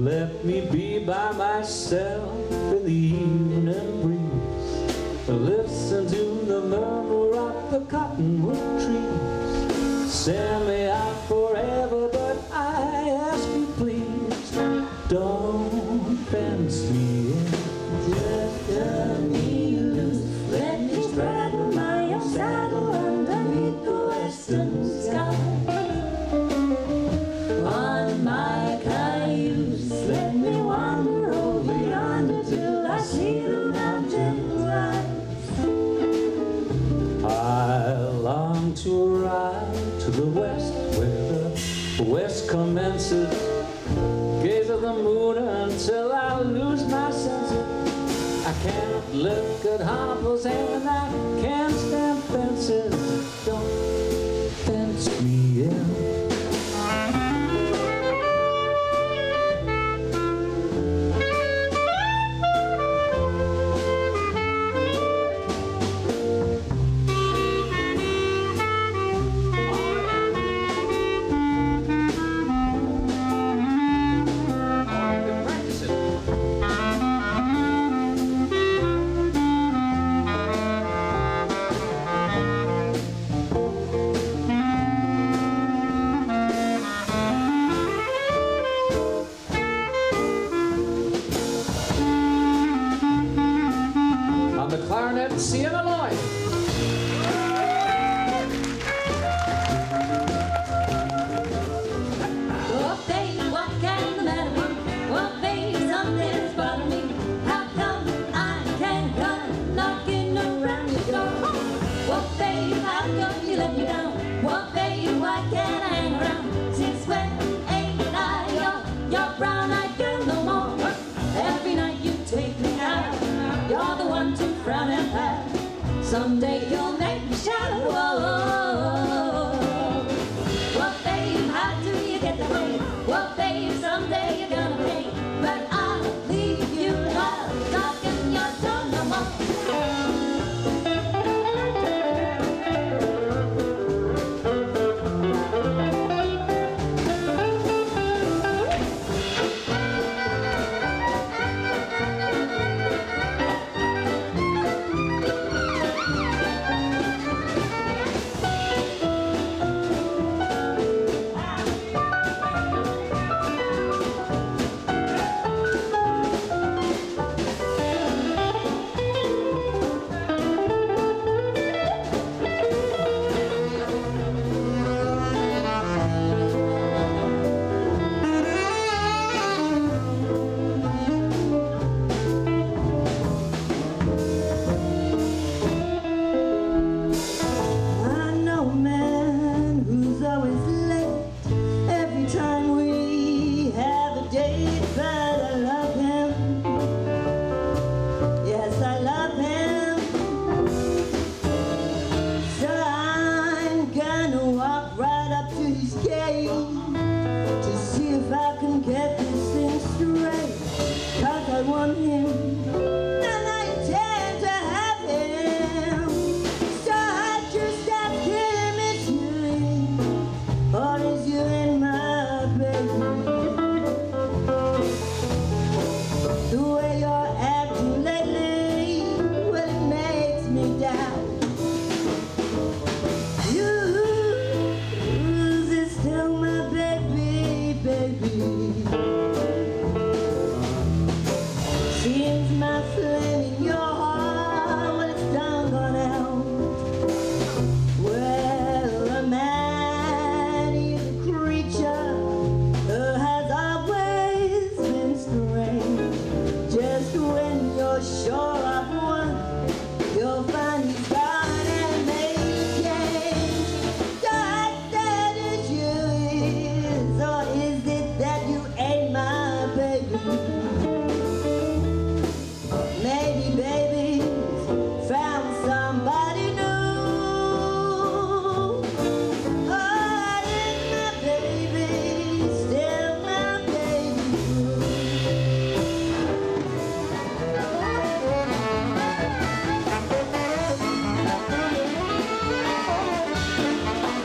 Let me be by myself in the evening breeze. Listen to the murmur of the cottonwood trees. Send me out forever, but I ask you please, don't fence me in. Just cut me loose, let me straddle my own saddle underneath the western sky. On my cayuse, let me wander over yonder till I see the mountains rise. I long to ride to the west, where the west commences. Gaze at the moon until I lose my senses. I can't look at harbors and I can't stand fences. Don't fence me in. Clarinet, Sienna Lloyd. Oh, baby, what can the matter be? Oh, baby, something's bothering me. How come I can't come knocking around your door? Oh, baby, how come you let me down? Oh, baby, why can't I hang around? Since when ain't I your brown-eyed girl no more? Every night you take me out, you're the one to frown and pout. Someday you'll make me shout. Whoa, babe, how do you get that way? Well, babe, someday you're gonna pay. But I'll leave you out, knocking your door no more. To see if I can get this thing straight. 'Cause I want him and I intend to have him. So I just ask him, it's you, or is you in my baby? The way you're acting lately, well, it makes me doubt. Seems my flame in your heart, well, it's done gone out. Well, a man is a creature who has always been strange. Just when you're sure of one, you'll find he's gone and made a change. God, that is you, or is it that you ain't my baby? Maybe baby's found somebody new. Oh, is my baby still my baby?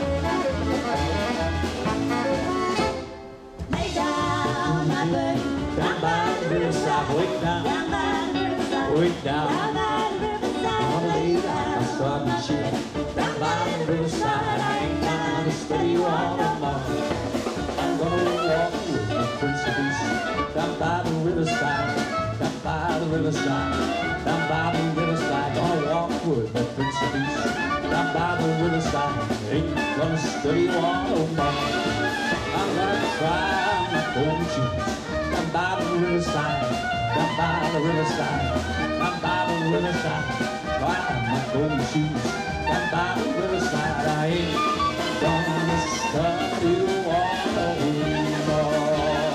Lay down, my baby. down by the riverside, way down, way down. I'm gonna lay down my stocking shoes down by the riverside. I ain't gonna study you all along. I'm gonna walk with the Prince of Peace down by the riverside, down by the riverside, down by the riverside. Gonna walk with the Prince of Peace down by the riverside. Ain't gonna study you all along. I'm gonna try my golden shoes down by the riverside, down by the riverside, down by the riverside. Try my golden shoes down by the riverside. I ain't gonna study you all along.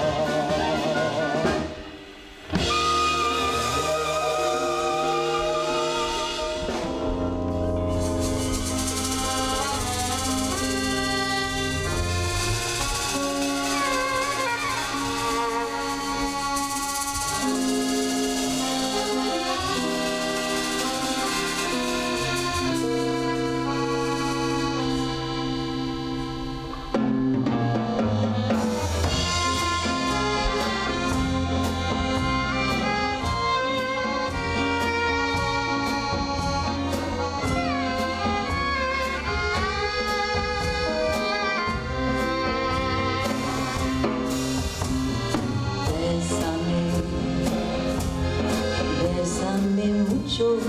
Bésame mucho,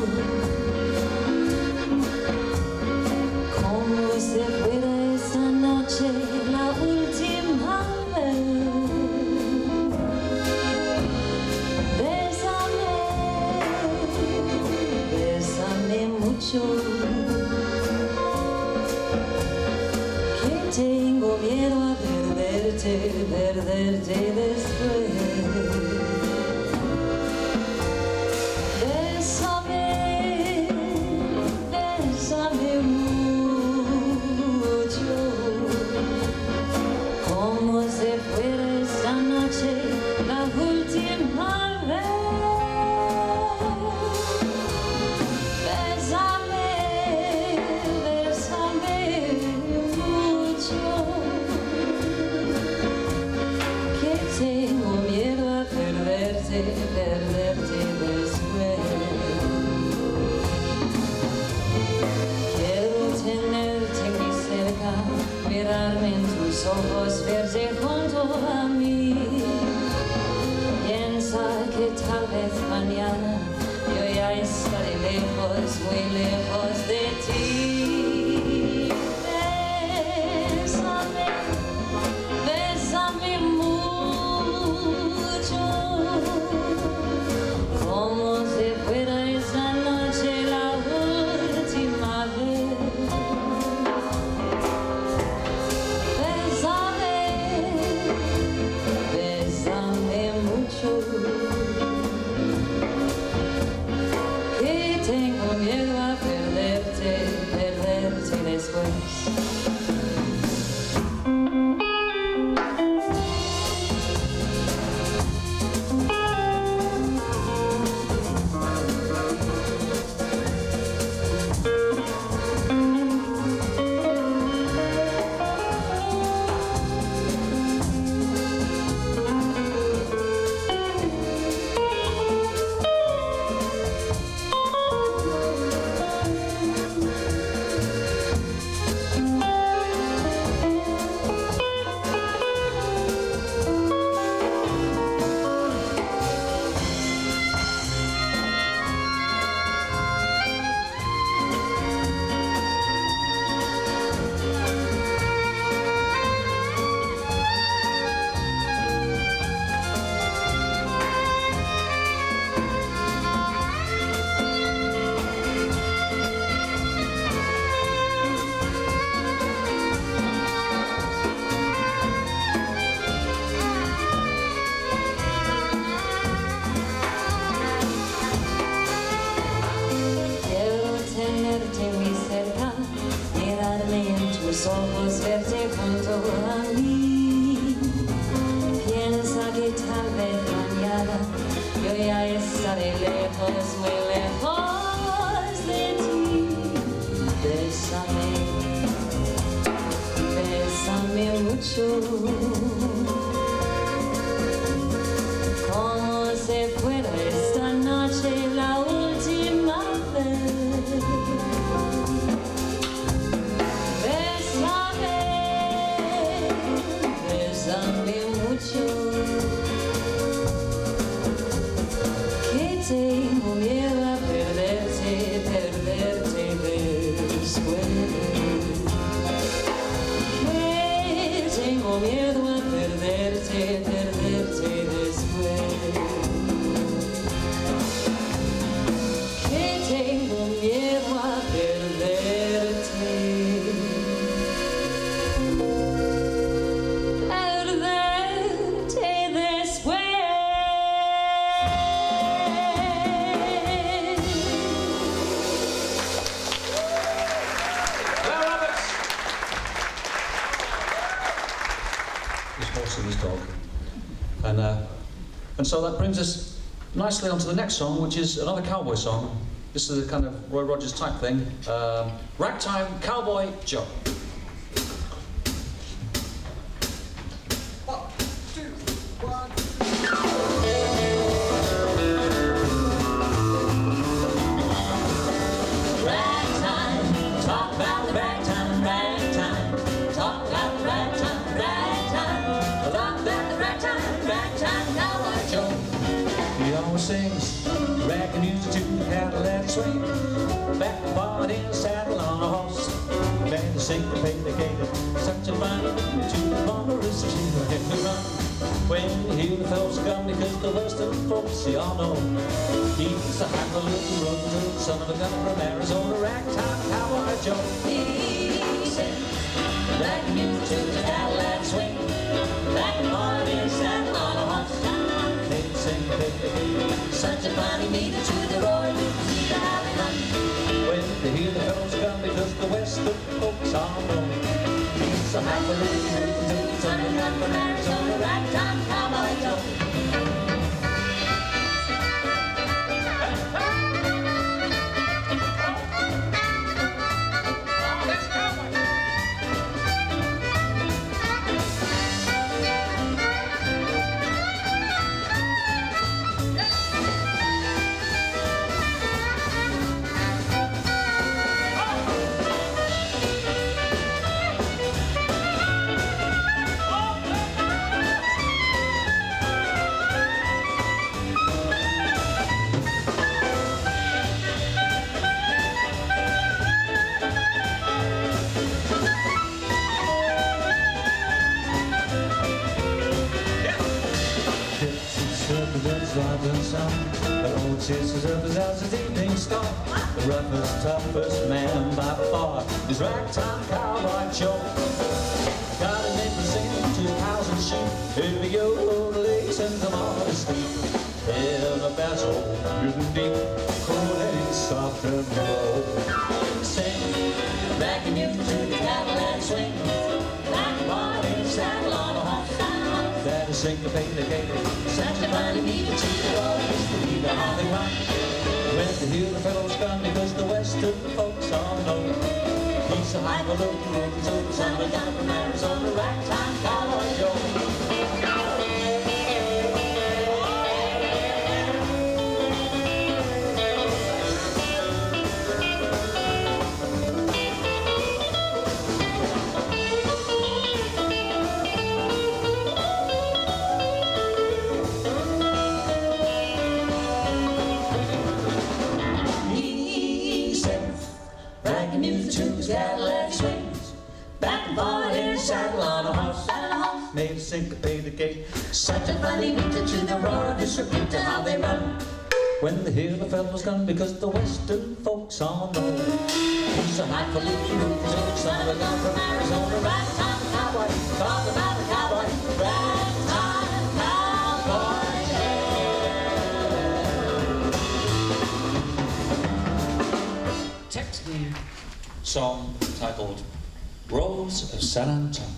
como si fuera esta noche la última vez. Bésame, bésame mucho, que tengo miedo a perderte después. Perderte después. Quiero tenerte muy cerca, mirarme en tus ojos, verte junto a mí. Piensa que tal vez mañana yo ya estaré lejos, muy lejos de ti. Bésame, bésame mucho, como si fuera esta noche la última vez. Bésame, bésame mucho, que tengo miedo a perderte después. tus ojos verte junto a mí. Piensa que tal vez mañana yo ya estaré lejos, muy lejos de ti. Bésame, bésame mucho, And so that brings us nicely onto the next song, which is another cowboy song. This is a kind of Roy Rogers type thing. Ragtime Cowboy Joe. Sings ragtime music to the Cadillac swing, back and forward in a saddle on a horse, man to syncopated, such a fine to the ponderous and hit me run. When you hear the fellows come, because the western folks, you all know, he's a highfalutin road son of a gun from Arizona, ragtime cowboy Joe. He sings ragtime music to the Cadillac swing, back and forward in a saddle on a horse. Such a funny meter to the roaring see the happy run. When they hear the fellows come, because the western folks are known. He's a highfalutin son of a gun from Arizona, ragtime cowboy Joe. The old sisters of his house is evening star. The roughest, toughest man by far is ragtime cowboy Joe. Got him in the singing to cows and sheep. Here we go, the lakes and the modesty. In a battle, rhythm deep, cool and soft and low. Sing, ragtime music to the Cadillac swing. Back one in the saddle on a horse. That is syncopated, such a funny meter to the road, is the leader how they run. When they hear the fellows come, because the western folks all know. He's a highfalutin son of a gun from Arizona, ragtime cowboy Joe. Cadillac swings, back and forward in a saddle on a horse. Made a syncopated gait, such a funny meter to the roar of this repeater how they run. When they hear the fellows come, because the western folks all know. He's a highfalutin son of a gun from Arizona, ragtime cowboy. Talk about the cowboy, ragtime cowboy. Texan song titled Rose of San Antonio.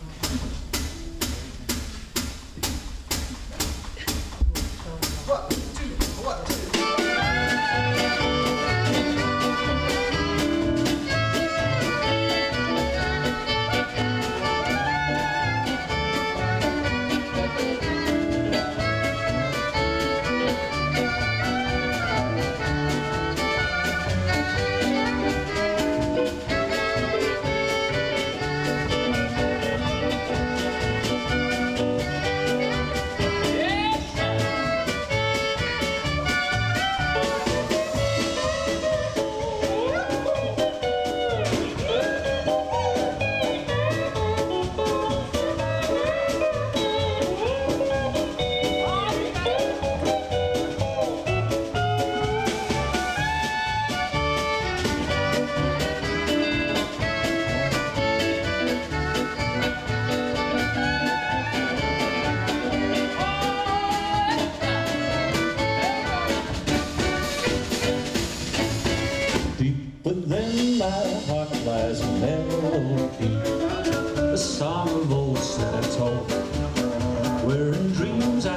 Within my heart lies a melody, a song of old San Antonio, where in dreams I live.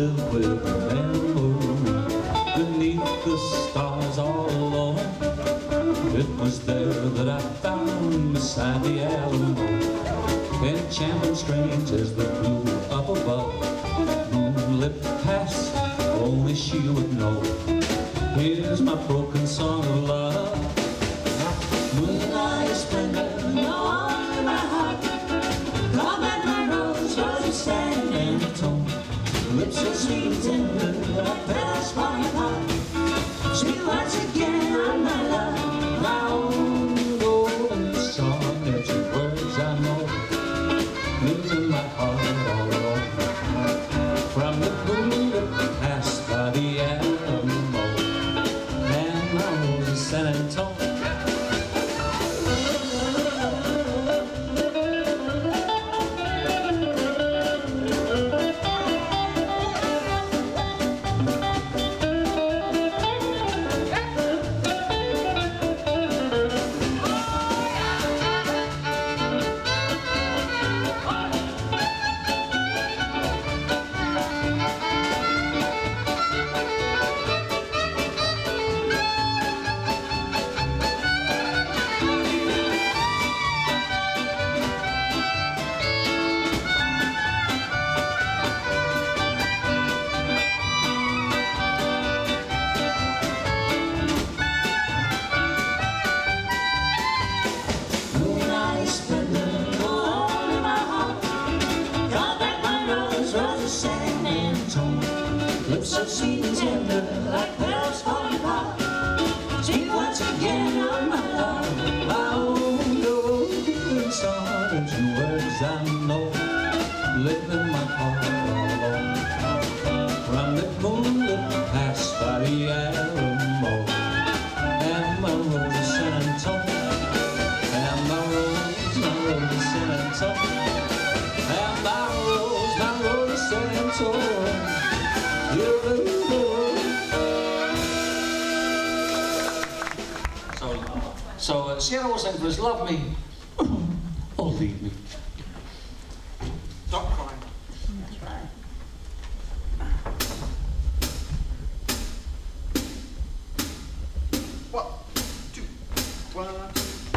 live with memory beneath the stars all alone. It was there that I found beside the Alamo, enchanting strange as the blue up above. Moonlit past, only she would know. Here's my broken song of love. Moonlight is splendor, on in my heart. Come back my rose, roses stand in the tone. Lips so sweet and tender, like petals falling apart. Sweet once again on my love. My own golden song, it's the words I know. Lives in my heart all alone. From the moonlit past by the Alamo and my rose in San Antonio. Lips so sweet and tender, like petals falling apart. Sweet once again on my love. My own golden song, and two words I know live in my heart all alone. From the moonlit past by the Alamo and my rose in San Antonio, and my rose in San Antonio, and my rose in San Antonio. So Sierra was saying to us, love me or leave me. Stop crying. That's right. One, two, one, two.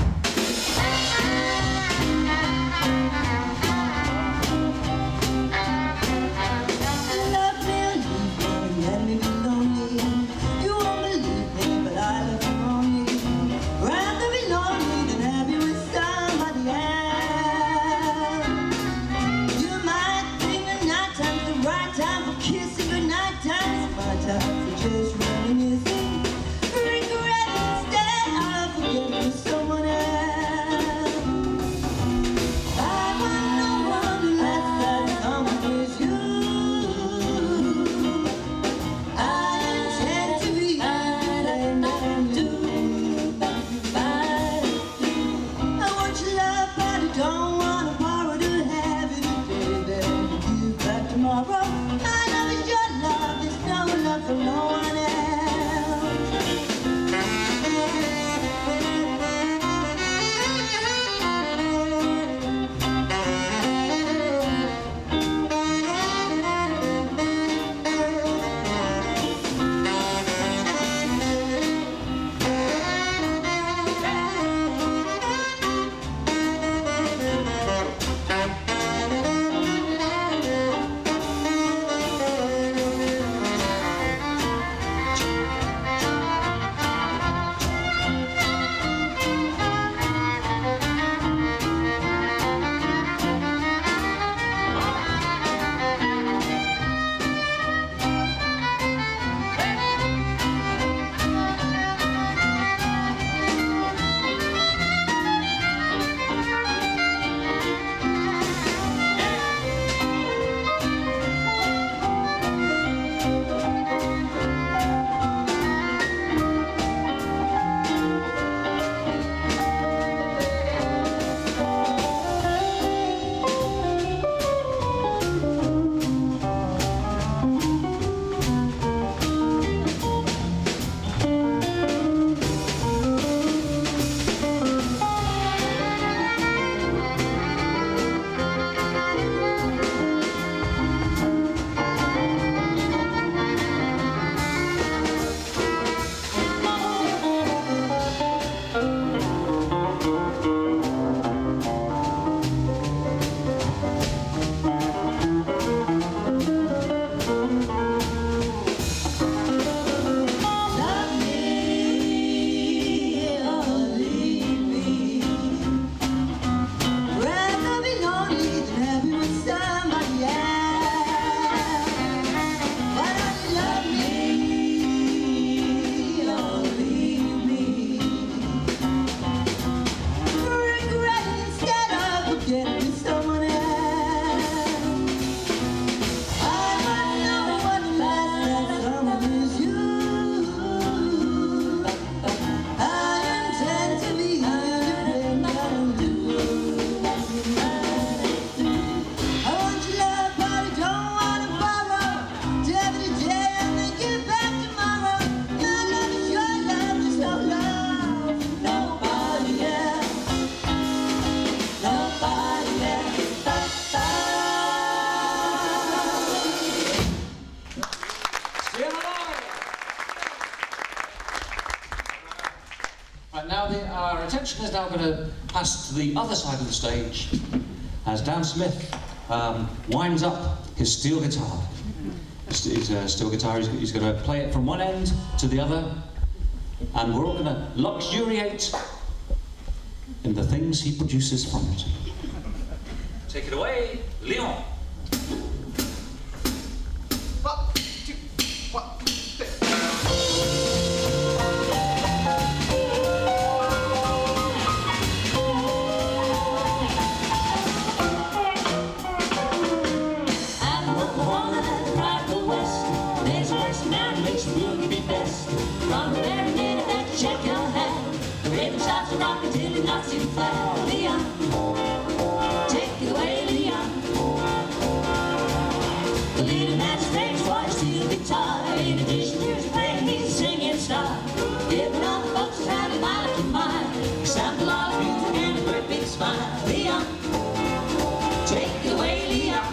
Just running you think, regret instead of forgetting someone else. I want no one less than someone with you. I intend to be and do. I want your love, but I don't want to borrow to have it today, then give back tomorrow. I know it's your love, there's no love for no one else. Now, our attention is now going to pass to the other side of the stage as Dan Smith winds up his steel guitar. His steel guitar, he's going to play it from one end to the other, and we're all going to luxuriate in the things he produces from it. Take it away, Leon. 1, 2, 1, 2. From the very minute that you check your hand, the rhythm starts to rock until it knocks you flat. Leon, take it away, Leon. The little man's strange voice steel guitar. In addition to his playing, he's a singing star. Giving all the folks around him out of your mind. He sounds a lot of music and a great big smile. Leon, take it away, Leon.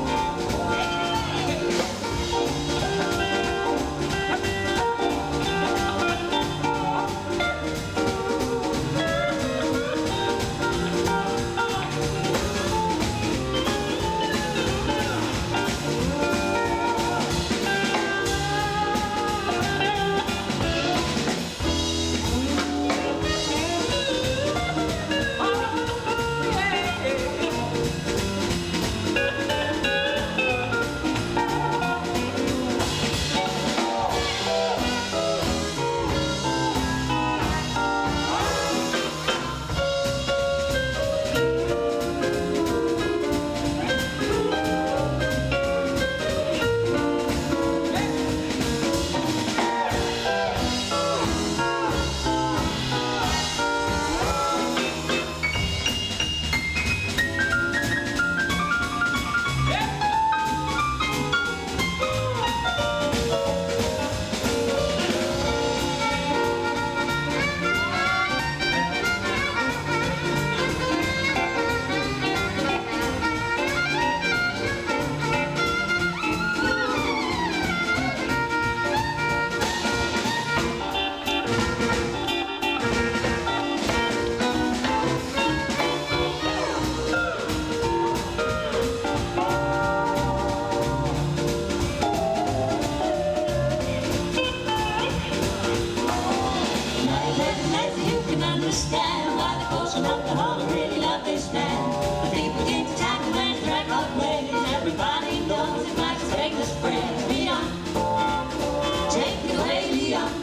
Understand why the folks in Oklahoma really love this man. The people get to tackle and drag our ways. Everybody knows it might take us friends. Leon, take it away, Leon.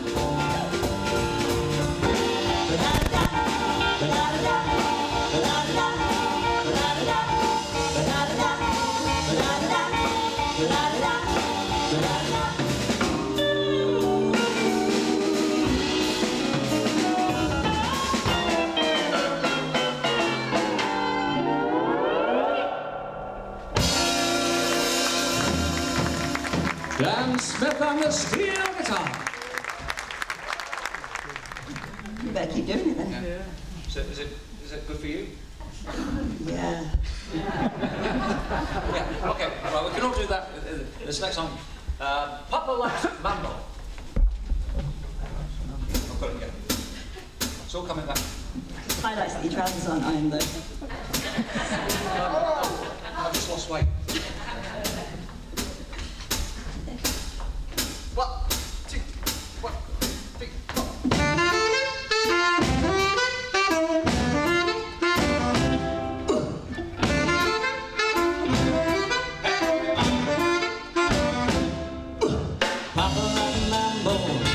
Ba-da-da, ba-da-da, ba-da-da, ba-da-da, ba-da-da, ba-da-da, ba-da-da, ba-da-da. Dan Smith on the steel guitar. You better keep doing it then. Yeah. So is it good for you? Yeah. Yeah. Okay. Right. We can all do that. This next song, Papa Likes Mambo. I've got it again. It's all coming back. Highlights that your trousers aren't ironed though. I've just lost weight. 1, 2, 1, 2, 3, 4. Papa likes mambo,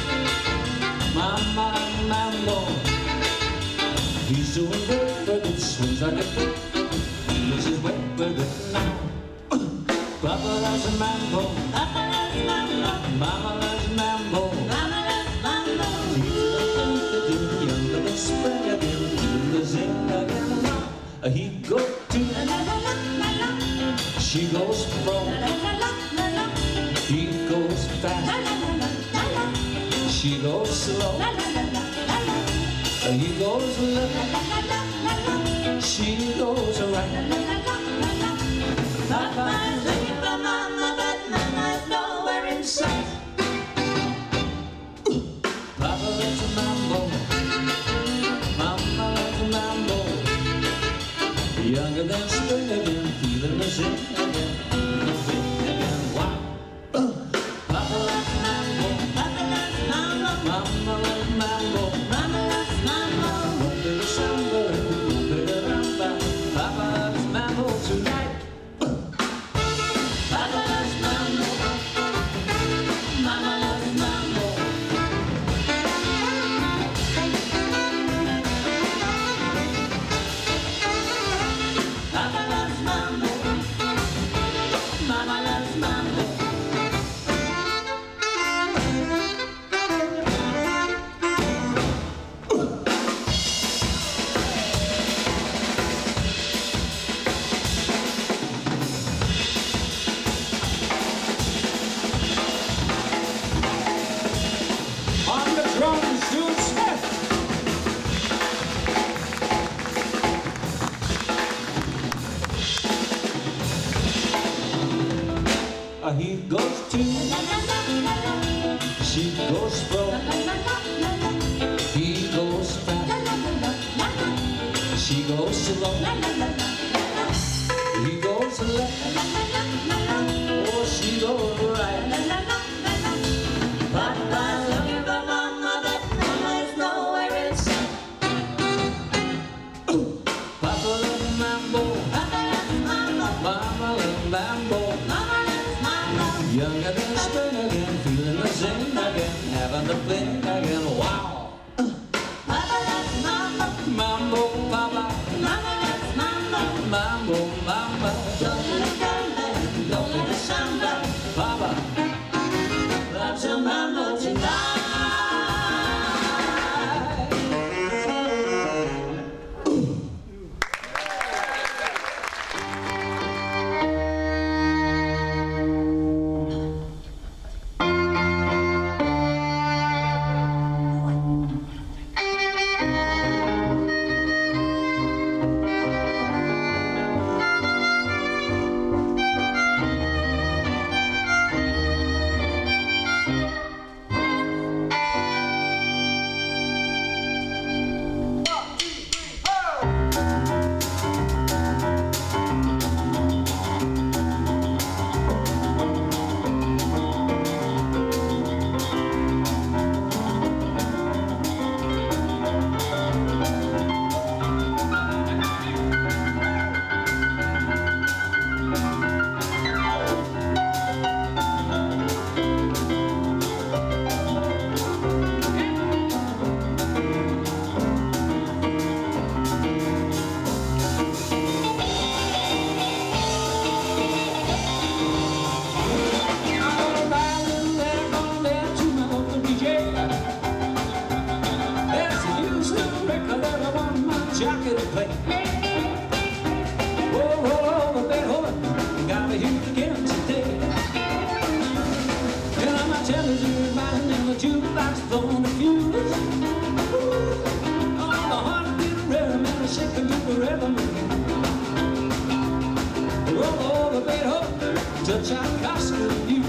Mama likes mambo. He's doing good, but it swings like a foot. Loses his way with it now. Papa likes mambo, Papa loves mambo, Mama likes mambo. Mama loves mambo. Young the spring again, the zing again. He goes to, La la la la la la, she goes la from, la la la la la, he goes la fast, la la la la la, she goes slow, la la la la la la, he goes left, la la la la la, she goes la right. la la la la. Papa's looking for Mama, but Mama's nowhere in sight. Papa likes mambo, She goes slow, he goes fast. She goes slow, he goes left. Oh, she goes right. Papa's looking for Mama, but Mama is nowhere in sight. Papa loves mambo, Papa loves Mama, Mama loves mambo. Mama loves Mama. Younger than spring again, feeling the same again, having the fling again. Wow! Papa loves Mama, Mambo, Papa, Mama loves Mama. mambo, mama. Don't let it go, don't let it samba. Papa, Loves your Mama tonight. Jacket to play. Oh, roll over, Beethoven, gotta hear it again today. And on my television riding in the jukebox blowing a fuse. Oh, the heartbeat of rhythm and the shaking to the rhythm. Roll over, Beethoven, touch out Oscar and you.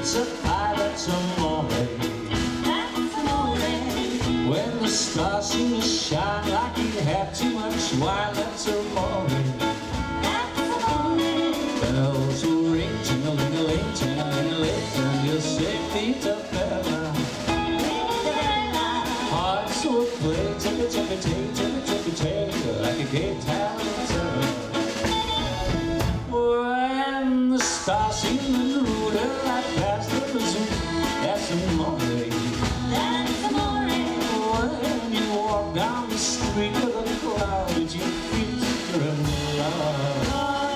pizza pie, that's amore. That's amore. When the stars seem to shine like you had too much wine, that's amore. That's amore. Bells will ring, ting-a-ling-a-ling, ting-a-ling-a-ling, and you'll say Vita Bella. Hearts will play, tippy-tippy-tay, tippy-tippy-tay, like a gay talent. When the stars seem to rule her right past the zoo, that's amore. That's amore. When you walk down the street with a cloud, you feel you're in love.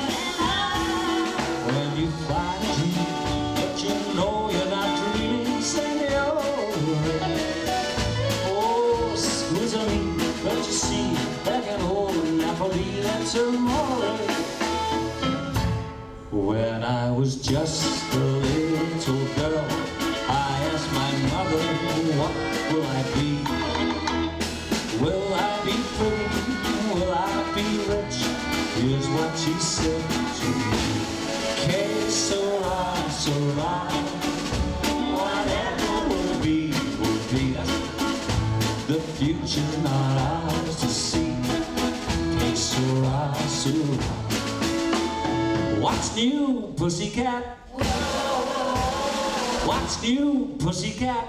When you find a dream, but you know you're not dreaming, senor. Oh, scusa me, but you see, back at home in Napoli, that's amore. When I was just a little girl, I asked my mother, what will I be? Will I be pretty? Will I be rich? Here's what she said to me. Que sera, sera. Whatever will be, will be. The future's not ours to see. Que sera, sera. What's new, pussycat? What's new, pussycat?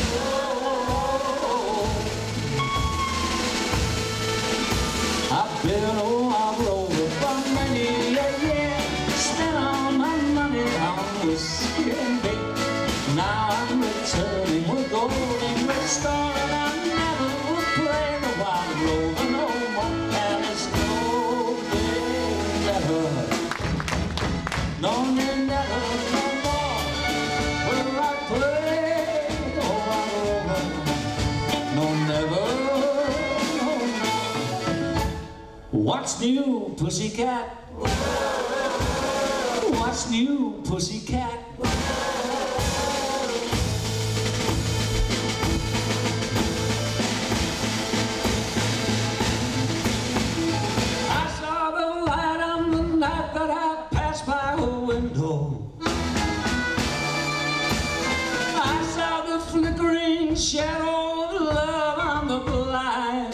I've been all over for many a year, spent all my money on whiskey and beer. Now I'm returning with golden red star, and I never will play the wild rover no more. And it's no never, no never, no more will I play the wild rover. No never. What's new, pussycat? What's new, pussycat? I saw the light on the night that I passed by her window. I saw the flickering shadow of love on the blind.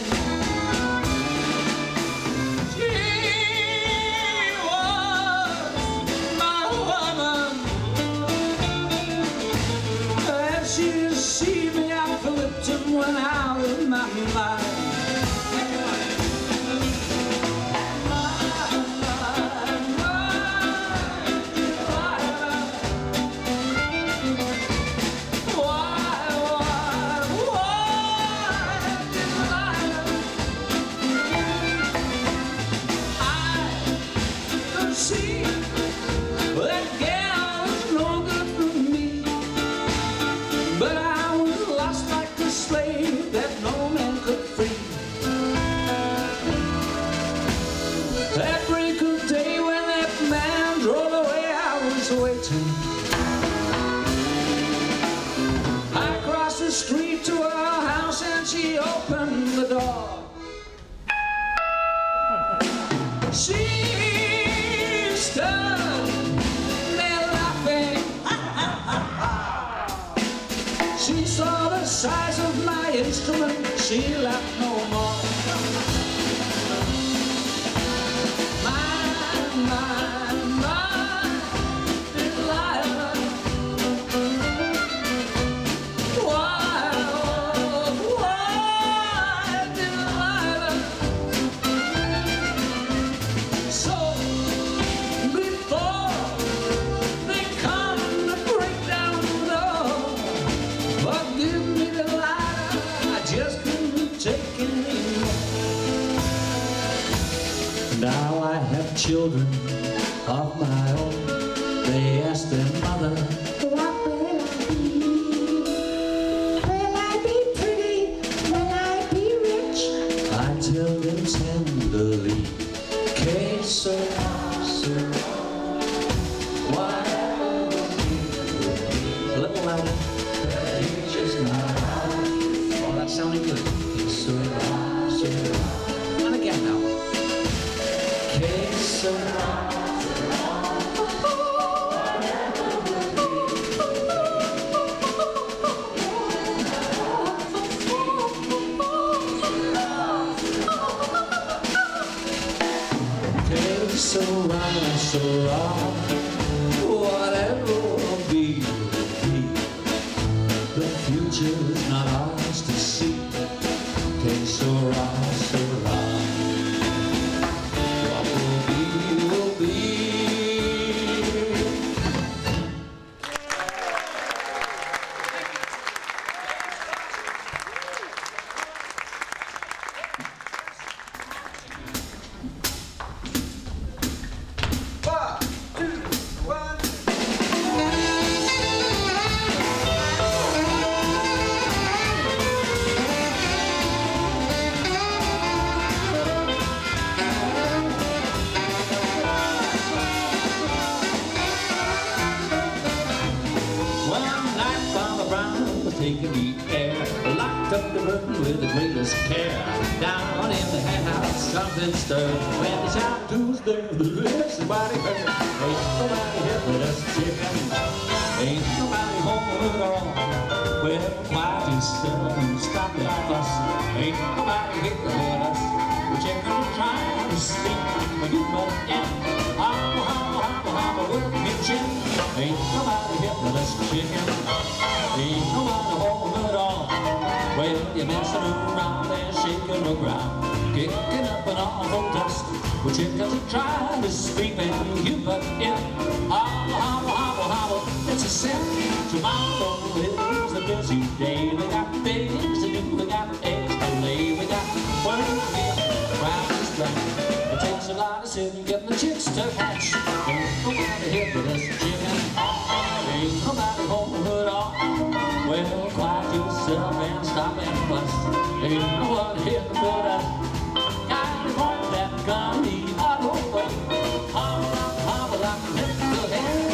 She deceived me, I flipped and went out of my mind. But I was lost like a slave that no man could free. That break of day when that man drove away, I was waiting. I crossed the street to her house and she opened the door. She stood there laughing. She saw the size of my instrument, she laughed no more. My Delilah. Why, Delilah? So, before they come to break down the door, forgive me, Delilah, I just couldn't take it anymore. Now I have children of my own. They ask their mother, what will I be? Will I be pretty? Will I be rich? I tell them tenderly, que sera, sera. Whatever will be. A little louder. It's just not. Oh, that's sounding good. Que sera, sera. And again now. Que sera. so wrong. Whatever will be, the future's not ours to see. Okay, so wrong, so wrong. What will be, will be. Taking the air, locked up the burden with the greatest care. Down in the hen house, something stirred. When the shout Tuesday, the everybody heard. Ain't nobody here but us chicken. Ain't nobody home at all. Well, quiet yourself and stop that fuss. Ain't nobody here but us. The chicken are trying to sleep, but you must in. Hobble, hobble, hobble, hobble, work your chin. Ain't nobody here but us chicken. Ain't nobody home at all. Well, you're messing around and shaking the ground, kicking up an awful dust. Well, chickens are trying to sleep and you butt in. Hobble, hobble, hobble, hobble, it's a sin. Tomorrow is a busy day. We got things to do, we got eggs to lay. We got work to get, round to strike. It takes a lot of sin getting the chicks to hatch. Ain't nobody here but us chicken. Ain't nobody home at all. Well, quiet yourself and stop and fuss. Ain't no one here but us. Got to point that gun the other way. Hobble up, hobble up, lift the head.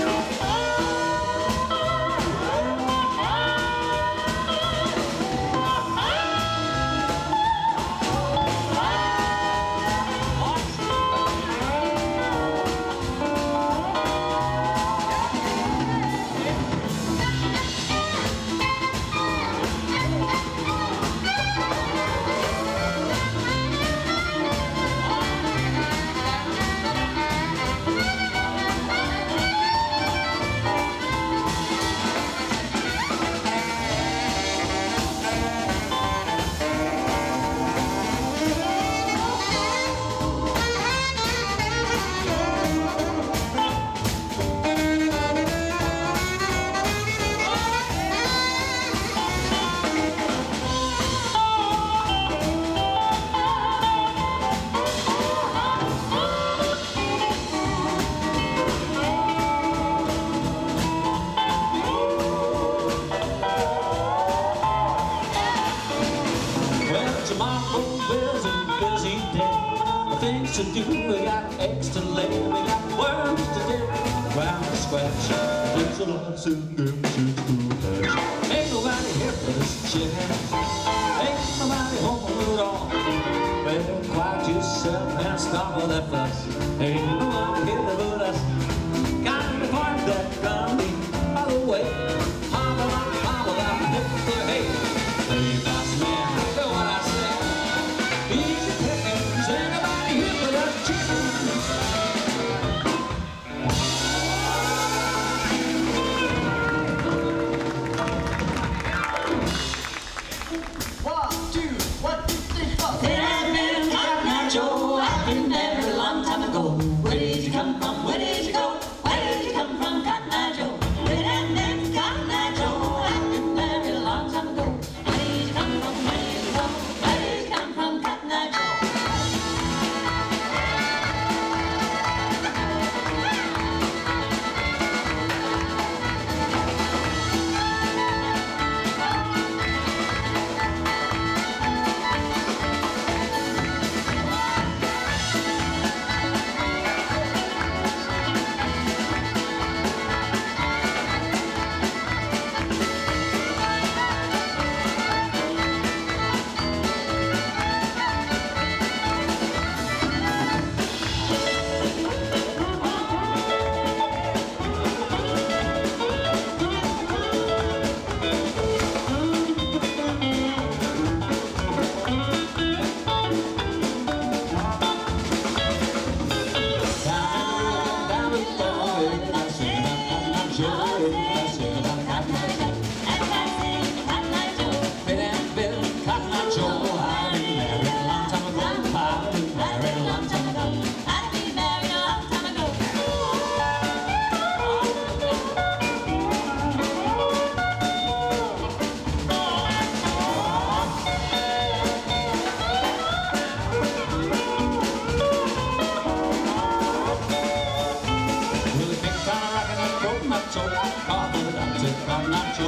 Things to do, we got eggs to lay, we got worms to dig, ground to scratch. There's a lot of sin them chicks to hatch. Ain't nobody here for this chicken. Ain't nobody home at all. Well, quiet yourself and stop all that fuss. Ain't nobody here but us. Got to point that gun the other way. Hobble up, hobble up, hit the hay. Hey, boss man, I know what I say. Easy pickings, ain't nobody here but us chickens. One, two, 1, 2, 3, 4. Then I've been to Cotton Eye Joe. I've been there a long time ago. Way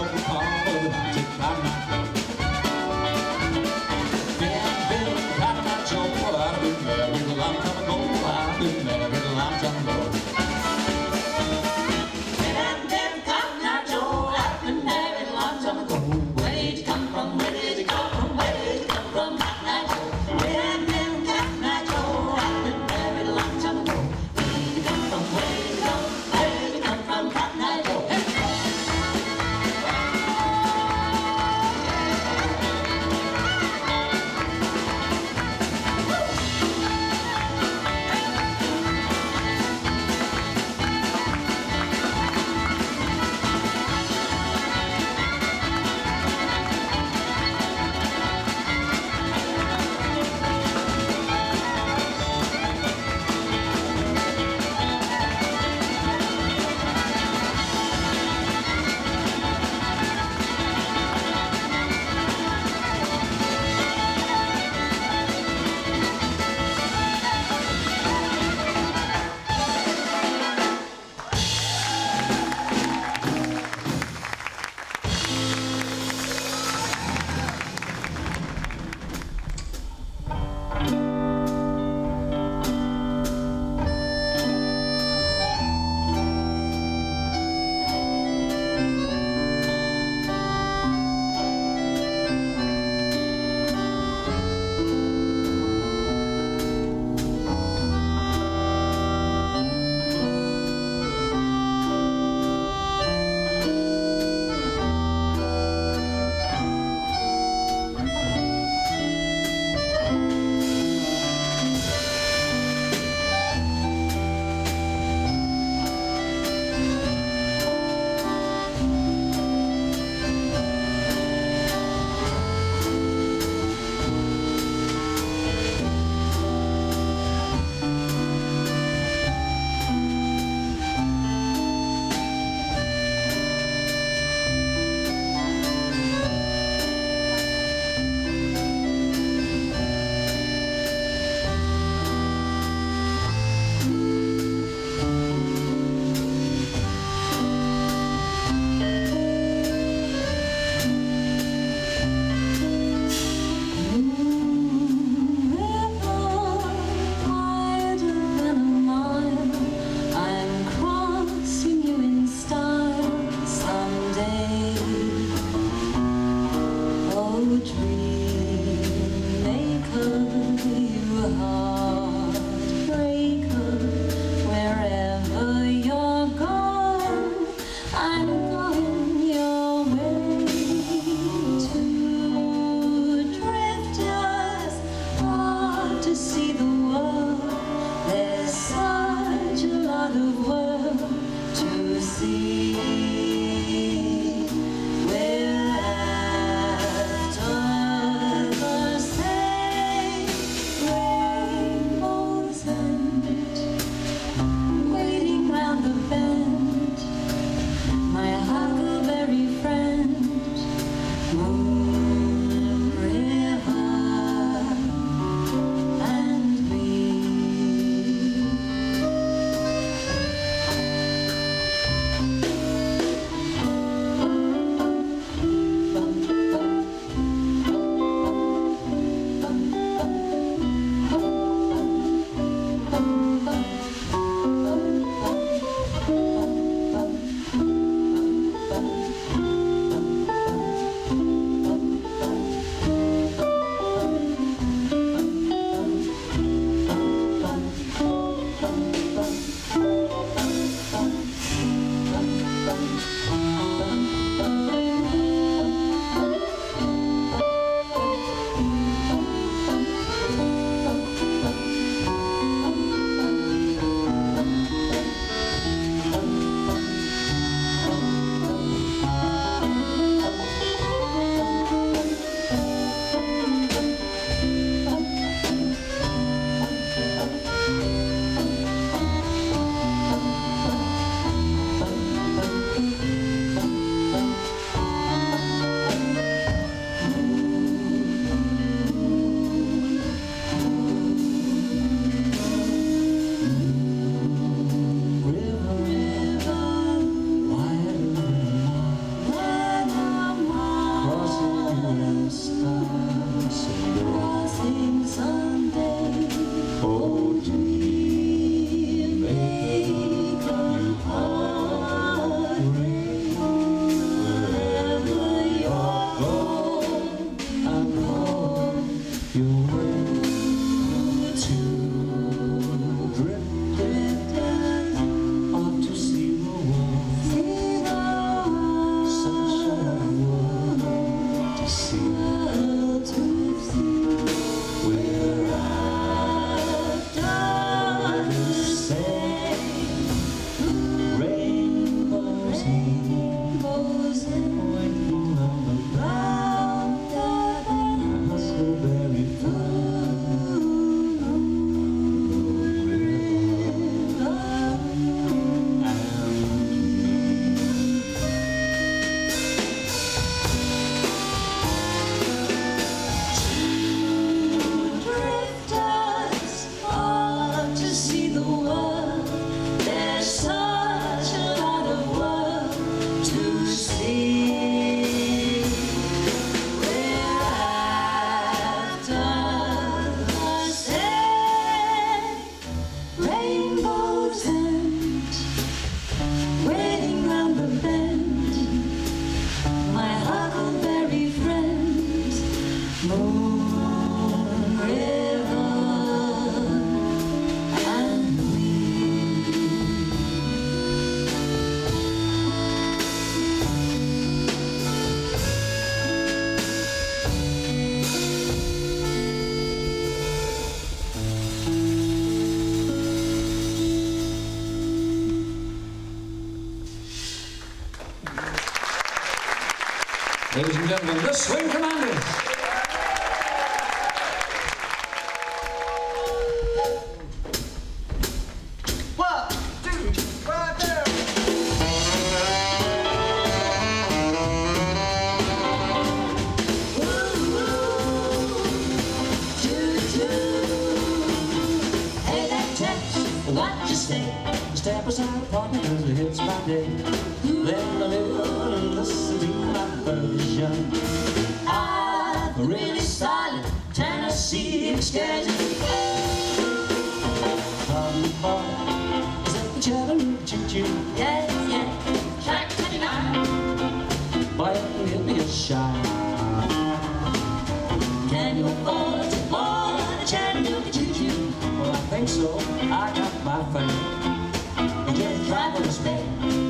the call of the mountain Cotton Eye Joe. Bill and Cotton Eye Joe, well, I've been married a long time ago. I've been married a long time ago. Bill and Cotton Eye Joe, I've been married a long time ago. Where did you come from? Where did you come from? Where did you come from, Cotton Eye Joe? Bill and Cotton Eye Joe, I've been married a long time ago. Where did you come from? Where did you come? Where did you come from, Cotton Eye Joe? Ladies and gentlemen, the Swing Commanders. One, two, right there. Hey, that text, what you say? Step aside, partner, cause it hits my day. Let me live and listen to my version. I'm really silent, Tennessee excursion. Boy, is that the Chattanooga choo-choo? Yes, yes, track 29. Boy, give me a shot. Can you afford to board the Chattanooga choo-choo? Well, I think so. I got my fare. And just drive on the spare.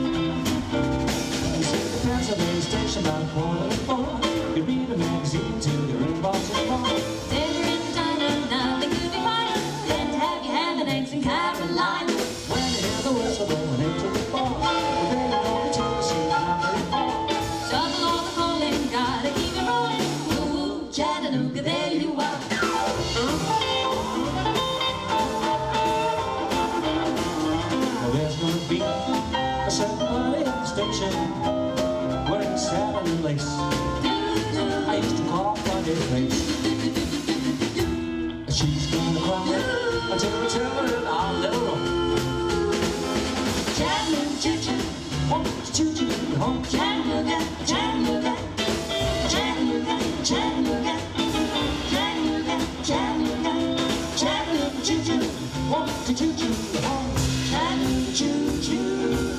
You see the Pennsylvania station about 4:04. You read a magazine till you're in Baltimore. Then you're in town, nothing could be finer than to have your ham and eggs in Carolina. When you hear the whistle blowing into the bar, well, then you know the Tennessee not very far. Shovel all the calling, gotta keep it rolling. Ooh, Chattanooga, there you are. Well, there's gonna be a certain party at the station wearing satin and lace. I used to call Friday place. She's gonna cry until we tell her that I'll let her on. Chattanooga choo-choo, Won't you choo-choo home? Chattanooga, Chattanooga, Chattanooga, Chattanooga, Chattanooga, Chattanooga, Chattanooga choo-choo, Won't you choo-choo home? Chattanooga choo-choo.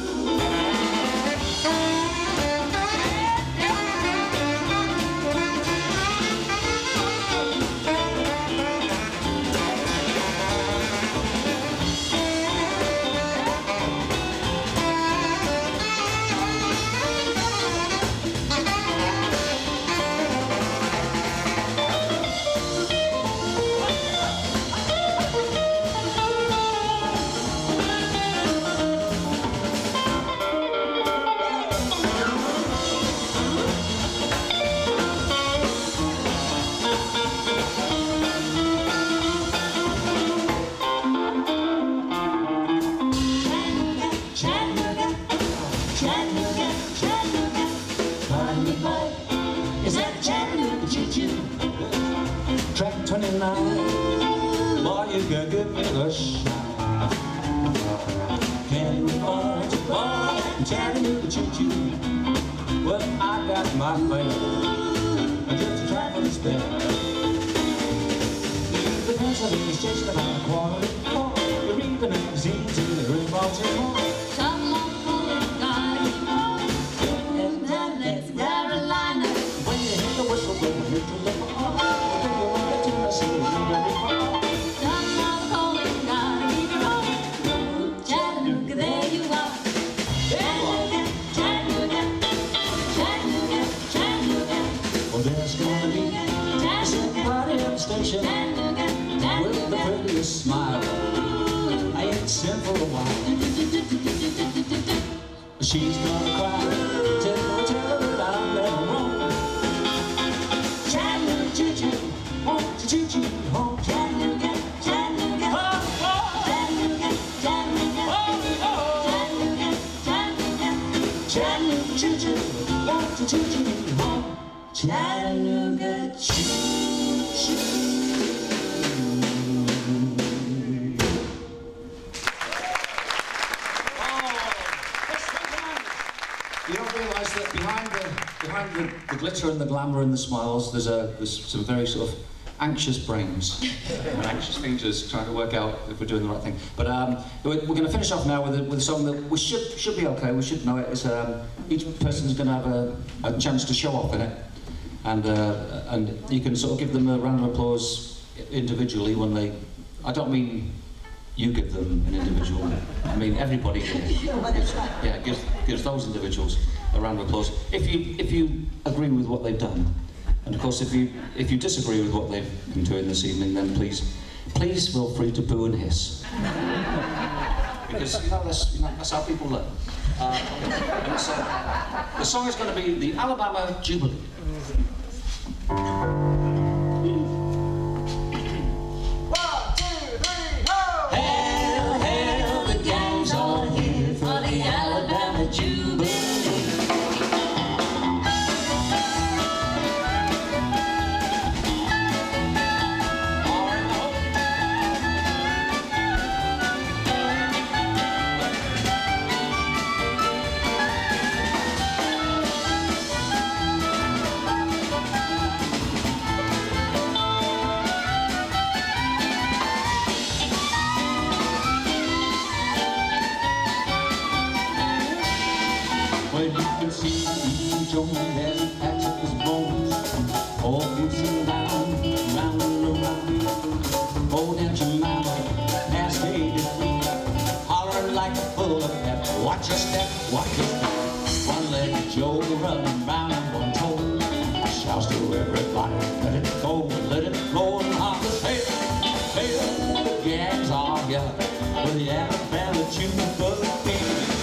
Chattanooga, Chattanooga, Chattanooga. Pardon me, boy, is that a Chattanooga choo-choo? Track 29. Boy, you can give me the shot. Can we afford to board Chattanooga choo-choo? Well, I got my fare. Just a track on the spare. The Pennsylvania station about 4:04. You read the magazine till you're in Baltimore. Shovel all the calling, gotta keep it rolling. Ooh, down next Carolina. When you hear the whistle blowing into the bar, well, then you want to Tennessee, you're very far. Shovel all the calling, gotta keep it rolling. Ooh, Chattanooga, there you are. Chattanooga, Chattanooga, Chattanooga, Chattanooga, Well, there's gonna be somebody at the station Chattanooga, with the Chattanooga. prettiest smile. I ain't seen for a while. She's gonna cry till I tell her that I'm never wrong. Chattanooga choo-choo, Won't you choo-choo home? Chattanooga, Chattanooga, Chattanooga, Chattanooga, Chattanooga, Chattanooga, Chattanooga choo-choo, won't you choo-choo home? Chattanooga choo-choo. You don't realise that behind the glitter and the glamour and the smiles, there's some very sort of anxious brains and anxious fingers trying to work out if we're doing the right thing. But we're going to finish off now with a song that we should be okay. We should know it. It's, each person's going to have a chance to show off in it, and you can sort of give them a round of applause individually when they. I don't mean you give them an individual. I mean everybody gives those individuals a round of applause. If you agree with what they've done, and of course if you disagree with what they've been doing this evening, then please feel free to boo and hiss. Because that's how people learn. And the song is going to be the Alabama Jubilee. 1, 2, 3, ho! Hail, hail, the gang's all here for the Alabama Jubilee. Well, you can see Joe has patched up his bones, all bouncing round, round and around. Oh, down Jemima, Cascade, hollering like a full of pep. Watch your step, watch your step. One-legged Joe running round on one toe, shouts to everybody, let it go, let it go, and hollers, hey, hey, the gangs are here with the Alabama Jubilee.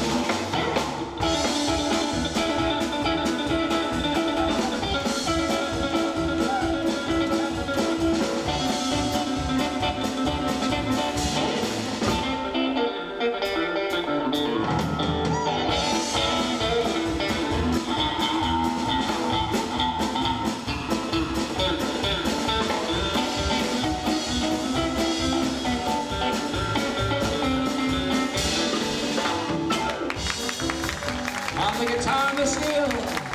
On the guitar and the steel,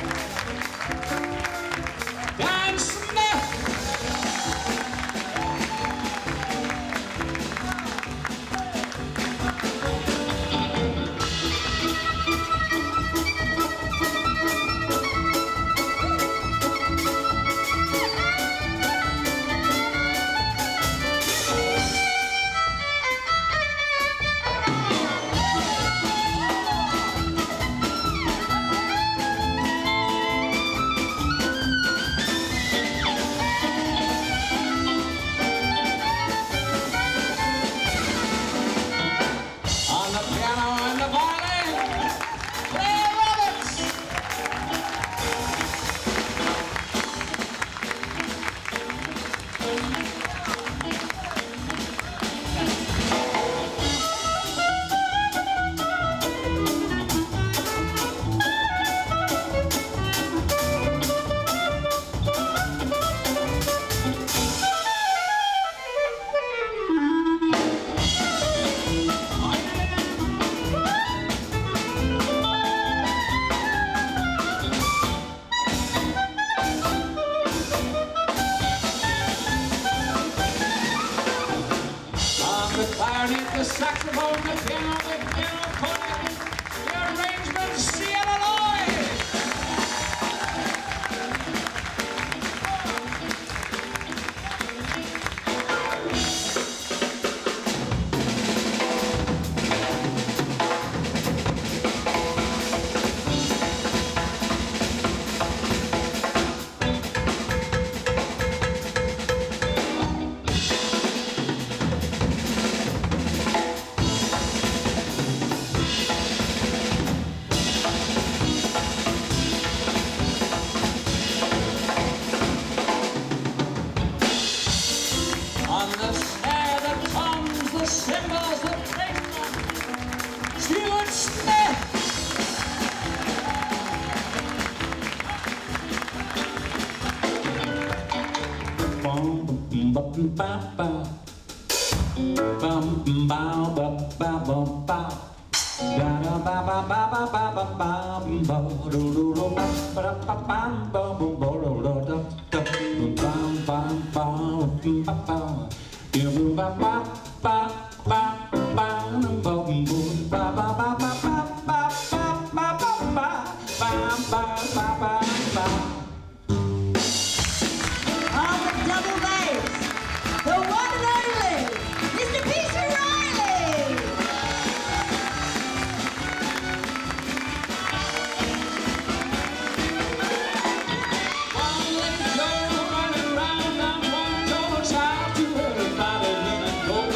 Dan Smith. On the piano and the violin, Clay Roberts. On the clarinet, the saxophone, the piano, accordion, the arrangement, Sienna Lloyd. On the snare, the toms, the cymbals, the bassline, Stuart Smith. On the double bass, the one and only Mr. Peter Riley. One-legged Joe running round on one toe, shout to everybody, let it go.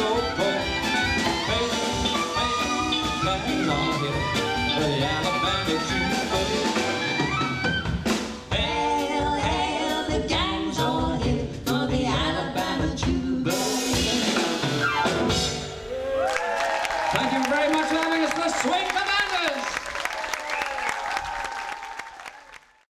is the Swing